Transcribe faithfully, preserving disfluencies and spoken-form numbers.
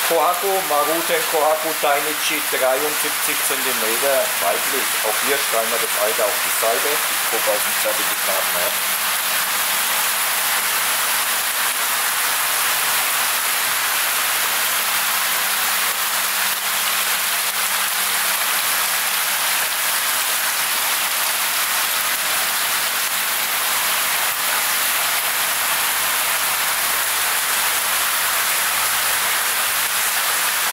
Kohaku, Maruten, Kohaku, Dainichi, dreiundsiebzig Zentimeter weiblich. Auch hier schreiben wir das Alter auf die Seite. Ich gucke aus dem Zertifikat nach.